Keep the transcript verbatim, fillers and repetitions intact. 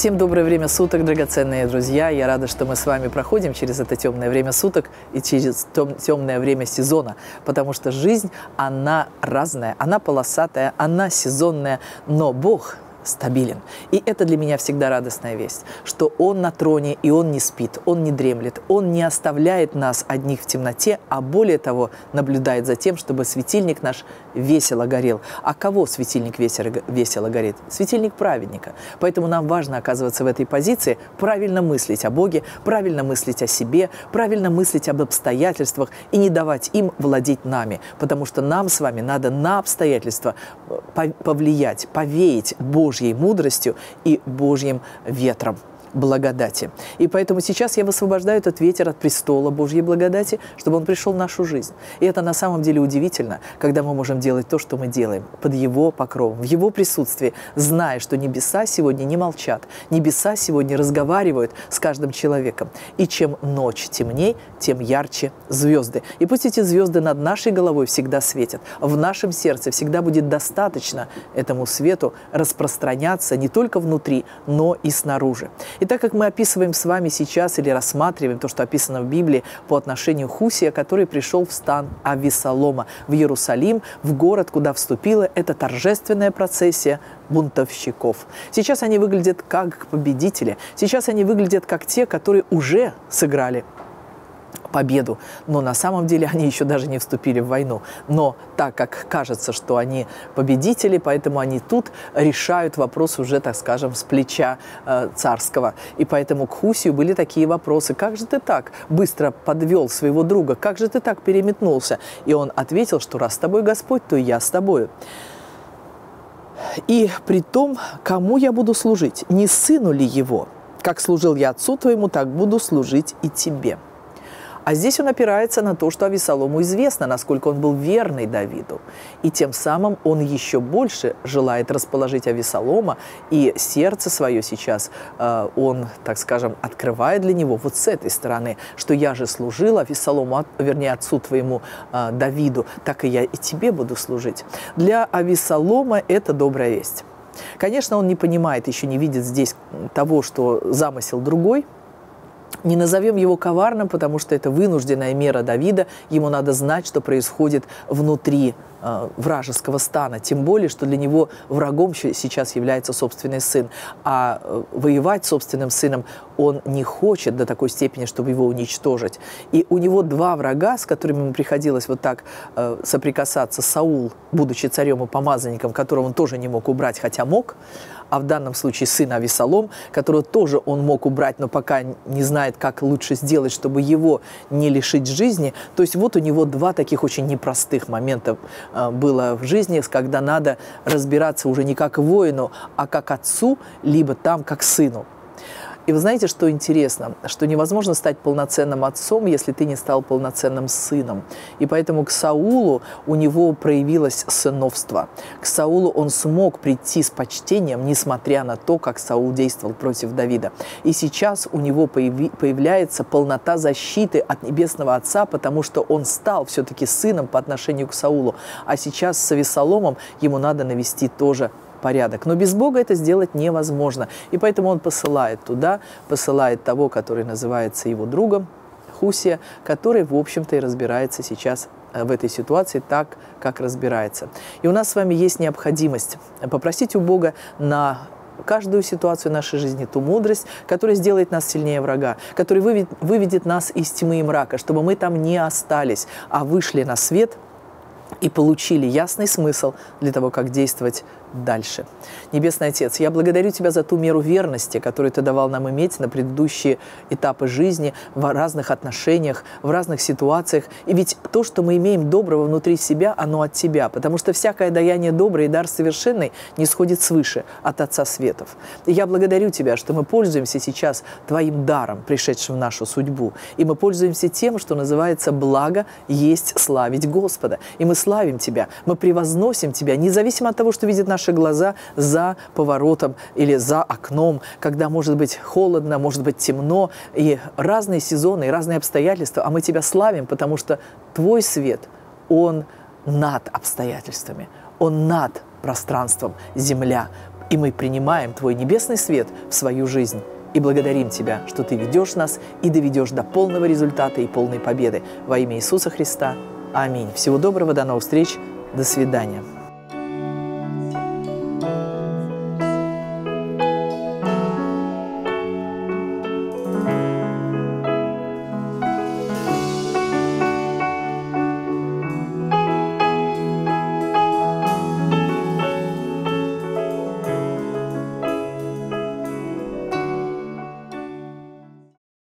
Всем доброе время суток, драгоценные друзья. Я рада, что мы с вами проходим через это темное время суток и через темное время сезона, потому что жизнь, она разная, она полосатая, она сезонная, но Бог стабилен. И это для меня всегда радостная весть, что Он на троне, и Он не спит, Он не дремлет, Он не оставляет нас одних в темноте, а более того, наблюдает за тем, чтобы светильник наш весело горел. А кого светильник весело горит? Светильник праведника. Поэтому нам важно оказываться в этой позиции, правильно мыслить о Боге, правильно мыслить о себе, правильно мыслить об обстоятельствах и не давать им владеть нами, потому что нам с вами надо на обстоятельства повлиять, повеять Божьей Божьей мудростью и Божьим ветром благодати. И поэтому сейчас я высвобождаю этот ветер от престола Божьей благодати, чтобы он пришел в нашу жизнь. И это на самом деле удивительно, когда мы можем делать то, что мы делаем, под Его покровом, в Его присутствии, зная, что небеса сегодня не молчат, небеса сегодня разговаривают с каждым человеком. И чем ночь темней, тем ярче звезды. И пусть эти звезды над нашей головой всегда светят. В нашем сердце всегда будет достаточно этому свету распространяться не только внутри, но и снаружи. И так как мы описываем с вами сейчас или рассматриваем то, что описано в Библии по отношению Хусия, который пришел в стан Авессалома в Иерусалим, в город, куда вступила эта торжественная процессия бунтовщиков. Сейчас они выглядят как победители, сейчас они выглядят как те, которые уже сыграли победу, но на самом деле они еще даже не вступили в войну. Но так как кажется, что они победители, поэтому они тут решают вопрос уже, так скажем, с плеча э, царского. И поэтому к Хусию были такие вопросы: как же ты так быстро подвел своего друга, как же ты так переметнулся? И он ответил, что раз с тобой Господь, то и я с тобою. И при том, кому я буду служить? Не сыну ли его? Как служил я отцу твоему, так буду служить и тебе. А здесь он опирается на то, что Авессалому известно, насколько он был верный Давиду. И тем самым он еще больше желает расположить Авессалома, и сердце свое сейчас э, он, так скажем, открывает для него вот с этой стороны, что я же служил Авессалому, вернее, отцу твоему э, Давиду, так и я и тебе буду служить. Для Авессалома это добрая весть. Конечно, он не понимает, еще не видит здесь того, что замысел другой. Не назовем его коварным, потому что это вынужденная мера Давида. Ему надо знать, что происходит внутри э, вражеского стана. Тем более, что для него врагом сейчас является собственный сын. А э, воевать с собственным сыном он не хочет до такой степени, чтобы его уничтожить. И у него два врага, с которыми ему приходилось вот так э, соприкасаться. Саул, будучи царем и помазанником, которого он тоже не мог убрать, хотя мог. А в данном случае сын Авессалом, которого тоже он мог убрать, но пока не знает, как лучше сделать, чтобы его не лишить жизни. То есть вот у него два таких очень непростых момента э, было в жизни, когда надо разбираться уже не как воину, а как отцу, либо там как сыну. И вы знаете, что интересно? Что невозможно стать полноценным отцом, если ты не стал полноценным сыном. И поэтому к Саулу у него проявилось сыновство. К Саулу он смог прийти с почтением, несмотря на то, как Саул действовал против Давида. И сейчас у него появи, появляется полнота защиты от Небесного Отца, потому что он стал все-таки сыном по отношению к Саулу. А сейчас с Авессаломом ему надо навести тоже порядок. Но без Бога это сделать невозможно. И поэтому он посылает туда, посылает того, который называется его другом, Хусия, который, в общем-то, и разбирается сейчас в этой ситуации так, как разбирается. И у нас с вами есть необходимость попросить у Бога на каждую ситуацию нашей жизни ту мудрость, которая сделает нас сильнее врага, которая выведет, выведет нас из тьмы и мрака, чтобы мы там не остались, а вышли на свет и получили ясный смысл для того, как действовать дальше. Небесный Отец, я благодарю Тебя за ту меру верности, которую Ты давал нам иметь на предыдущие этапы жизни, в разных отношениях, в разных ситуациях. И ведь то, что мы имеем доброго внутри себя, оно от Тебя, потому что всякое даяние доброе и дар совершенный не сходит свыше, от Отца Светов. И я благодарю Тебя, что мы пользуемся сейчас Твоим даром, пришедшим в нашу судьбу. И мы пользуемся тем, что называется «благо есть славить Господа». И мы славим Тебя, мы превозносим Тебя, независимо от того, что видит наш наши глаза за поворотом или за окном, когда может быть холодно, может быть темно, и разные сезоны, и разные обстоятельства, а мы Тебя славим, потому что Твой свет, он над обстоятельствами, он над пространством, земля. И мы принимаем Твой небесный свет в свою жизнь и благодарим Тебя, что Ты ведешь нас и доведешь до полного результата и полной победы. Во имя Иисуса Христа. Аминь. Всего доброго, до новых встреч, до свидания.